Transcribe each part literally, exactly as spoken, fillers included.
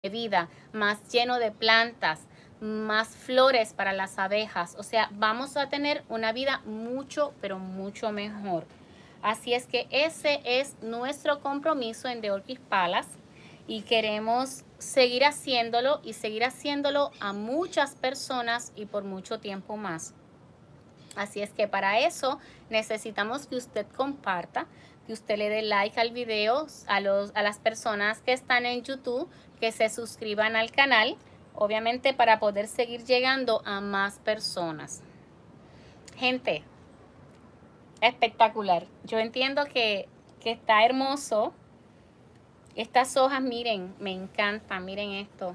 vida, más lleno de plantas, más flores para las abejas. O sea, vamos a tener una vida mucho, pero mucho mejor. Así es que ese es nuestro compromiso en The Orchid Palace y queremos seguir haciéndolo y seguir haciéndolo a muchas personas y por mucho tiempo más. Así es que para eso necesitamos que usted comparta, que usted le dé like al video, a, los, a las personas que están en YouTube, que se suscriban al canal, obviamente para poder seguir llegando a más personas. Gente, espectacular. Yo entiendo que, que está hermoso. Estas hojas, miren, me encantan, miren esto.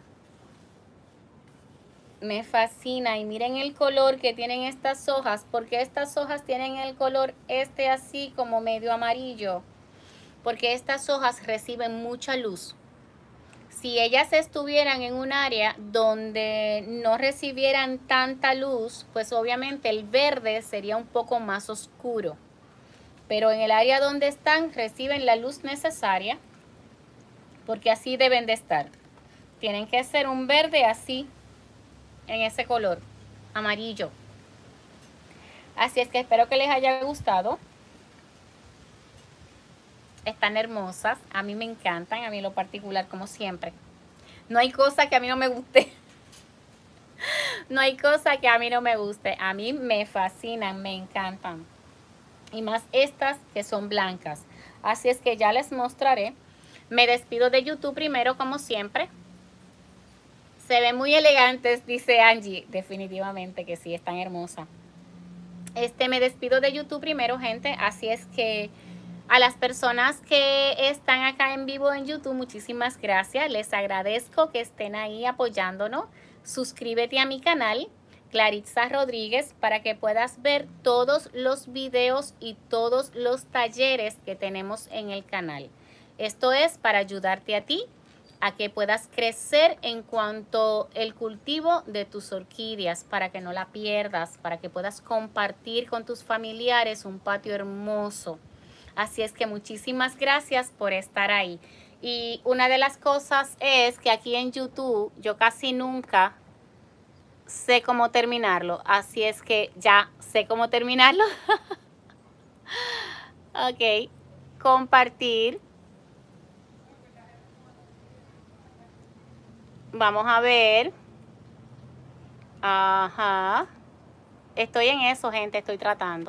Me fascina y miren el color que tienen estas hojas, porque estas hojas tienen el color este así como medio amarillo, porque estas hojas reciben mucha luz. Si ellas estuvieran en un área donde no recibieran tanta luz, pues obviamente el verde sería un poco más oscuro, pero en el área donde están reciben la luz necesaria, porque así deben de estar. Tienen que ser un verde así, en ese color amarillo. Así es que espero que les haya gustado. Están hermosas, a mí me encantan, a mí en lo particular, como siempre. No hay cosa que a mí no me guste. No hay cosa que a mí no me guste. A mí me fascinan, me encantan. Y más estas que son blancas. Así es que ya les mostraré. Me despido de YouTube primero, como siempre. Se ven muy elegantes, dice Angie. Definitivamente que sí, están hermosas. Este, me despido de YouTube primero, gente. Así es que a las personas que están acá en vivo en YouTube, muchísimas gracias. Les agradezco que estén ahí apoyándonos. Suscríbete a mi canal, Claritza Rodríguez, para que puedas ver todos los videos y todos los talleres que tenemos en el canal. Esto es para ayudarte a ti a que puedas crecer en cuanto al cultivo de tus orquídeas, para que no la pierdas, para que puedas compartir con tus familiares un patio hermoso. Así es que muchísimas gracias por estar ahí. Y una de las cosas es que aquí en YouTube yo casi nunca sé cómo terminarlo. Así es que ya sé cómo terminarlo. Ok, compartir. Vamos a ver. Ajá. Estoy en eso, gente, estoy tratando.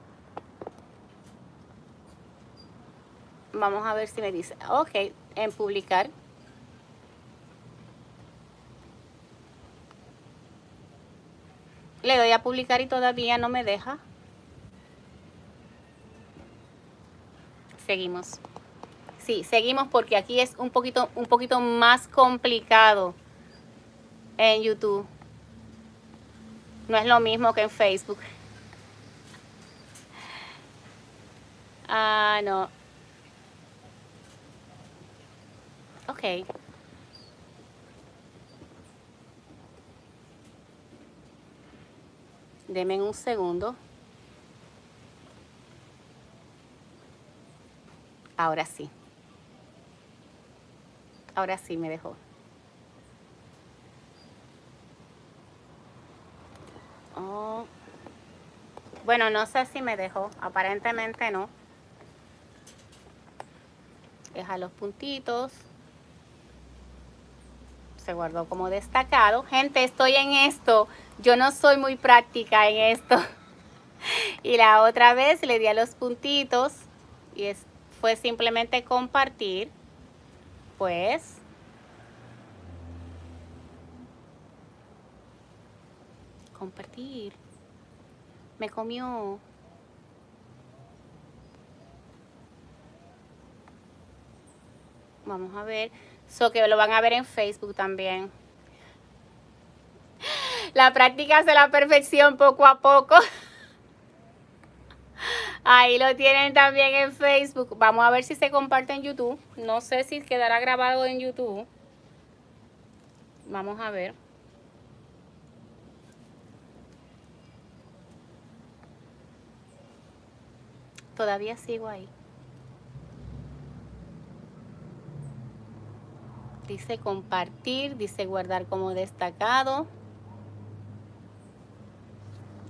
Vamos a ver si me dice. Ok, en publicar. Le doy a publicar y todavía no me deja. Seguimos. Sí, seguimos porque aquí es un poquito, un poquito más complicado en YouTube. No es lo mismo que en Facebook. Ah, no. Ok. Denme un segundo. Ahora sí. Ahora sí me dejó. Oh. Bueno, no sé si me dejó. Aparentemente no. Deja los puntitos. Se guardó como destacado. Gente, estoy en esto. Yo no soy muy práctica en esto. Y la otra vez le di a los puntitos y es, fue simplemente compartir. Pues compartir. Me comió. Vamos a ver. So que lo van a ver en Facebook también. La práctica hace la perfección poco a poco. Ahí lo tienen también en Facebook. Vamos a ver si se comparte en YouTube. No sé si quedará grabado en YouTube. Vamos a ver. Todavía sigo ahí. Dice compartir, dice guardar como destacado.